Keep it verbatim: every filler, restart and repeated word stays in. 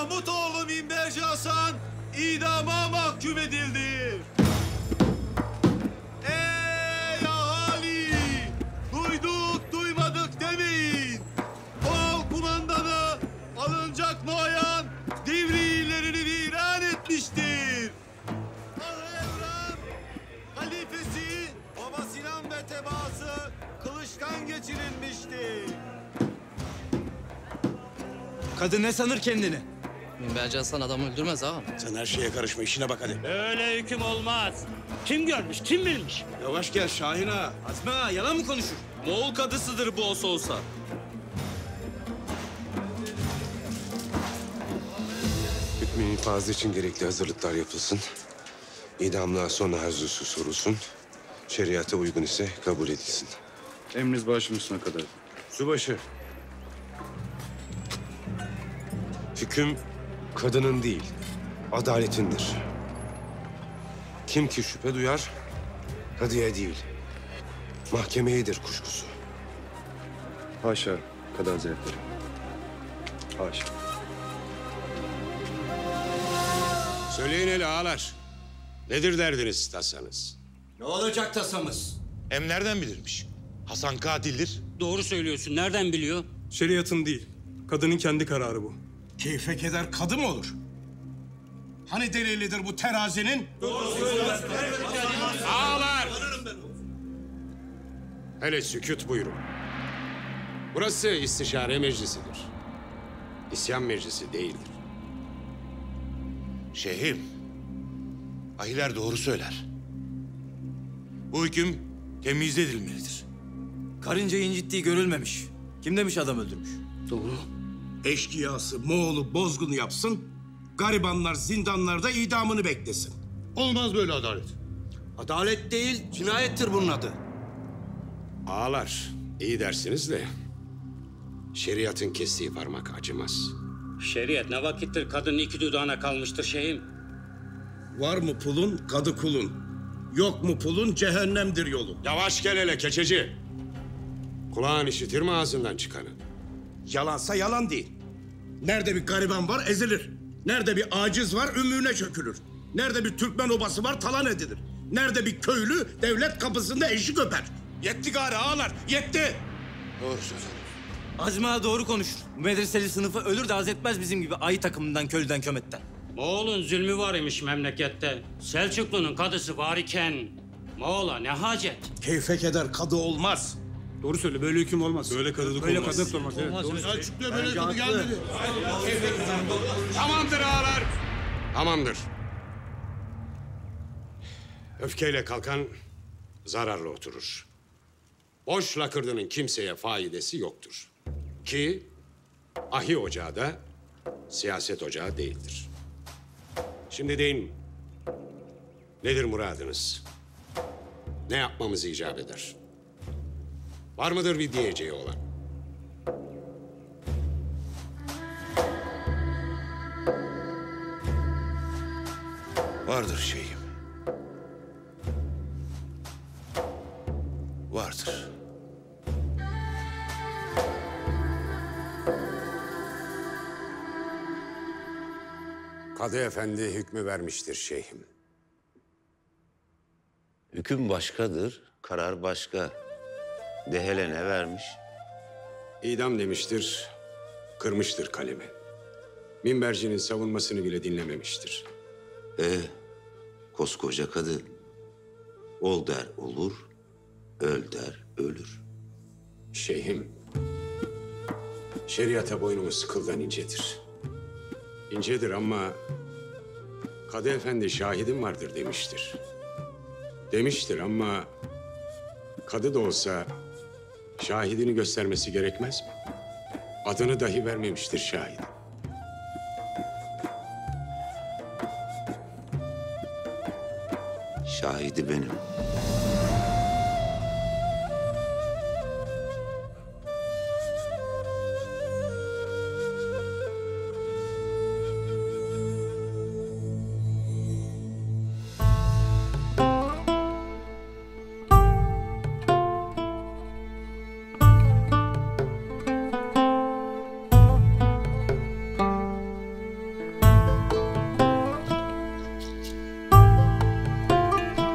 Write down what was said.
Mahmutoğlu Minberci Hasan idama mahkum edildi. Ey ahali! Duyduk duymadık demeyin. Kol kumandanı alınacak Noyan Divriğilerini viran etmiştir. Evren halifesi Baba Sinan ve tebaası kılıçtan geçirilmiştir. Kadın ne sanır kendini? Minberci Hasan adam öldürmez ağam. Sen her şeye karışma, işine bak hadi. Öyle hüküm olmaz. Kim görmüş, kim bilmiş? Yavaş gel Şahin ağa. Azmi ağa yalan mı konuşur? Moğol kadısıdır bu olsa olsa. Hükmün infazı için gerekli hazırlıklar yapılsın. İdamlığa son arzusu sorulsun. Şeriata uygun ise kabul edilsin. Emriniz başım üstüne kadar. Subaşı. Hüküm kadının değil, adaletindir. Kim ki şüphe duyar, kadıya değil, mahkemeyedir kuşkusu. Haşa Kadı Hazretleri. Haşa. Söyleyin hele ağalar. Nedir derdiniz, tasanız? Ne olacak tasamız? Hem nereden bilirmiş? Hasan katildir. Doğru söylüyorsun. Nereden biliyor? Şeriatın değil, kadının kendi kararı bu. Keyfe keder kadı mı olur? Hani delilidir bu terazinin? Ağalar! Hele sükût buyurun. Burası istişare meclisidir. İsyan meclisi değildir. Şeyhim, ahiler doğru söyler. Bu hüküm temiz edilmelidir. Karınca incittiği görülmemiş. Kim demiş adam öldürmüş? Doğru. Eşkıyası, Moğol'u bozgunu yapsın, garibanlar zindanlarda idamını beklesin. Olmaz böyle adalet. Adalet değil, cinayettir bunun adı. Ağalar, iyi dersiniz de şeriatın kestiği parmak acımaz. Şeriat ne vakittir kadının iki dudağına kalmıştır şeyim. Var mı pulun, kadı kulun. Yok mu pulun, cehennemdir yolun. Yavaş gel hele keçeci. Kulağın işitir mi ağzından çıkanı? Yalansa yalan değil. Nerede bir gariban var ezilir. Nerede bir aciz var ümüğüne çökülür. Nerede bir Türkmen obası var talan edilir. Nerede bir köylü devlet kapısında eşik öper. Yetti gari ağalar, yetti. Doğru söylüyorsun. Azmi ağa doğru konuşur. Bu medreseli sınıfı ölür de az etmez bizim gibi ayı takımından, köylüden, kömetten. Moğol'un zulmü var imiş memlekette. Selçuklu'nun kadısı var iken Moğol'a ne hacet? Keyfe keder kadı olmaz. Doğru söyle, böyle hüküm olmaz. Böyle kadılık Böyle olmaz. kadılık olmaz. Evet, doğru. Selçuklu'ya böyle kadı gelmedi. Tamamdır ağalar. Tamamdır. Öfkeyle kalkan zararlı oturur. Boş lakırdının kimseye faidesi yoktur. Ki ahi ocağı da siyaset ocağı değildir. Şimdi deyin, nedir muradınız? Ne yapmamız icap eder? Var mıdır bir diyeceği olan? Vardır şeyhim. Vardır. Kadı efendi hükmü vermiştir şeyhim. Hüküm başkadır, karar başka. De hele ne vermiş? İdam demiştir, kırmıştır kalemi. Minbercinin savunmasını bile dinlememiştir. Ee, koskoca kadı. Ol der olur, öl der ölür. Şeyhim, şeriata boynumuz kıldan incedir. İncedir ama Kadı efendi şahidim vardır demiştir. Demiştir ama kadı da olsa şahidini göstermesi gerekmez mi? Adını dahi vermemiştir şahit. Şahidi benim.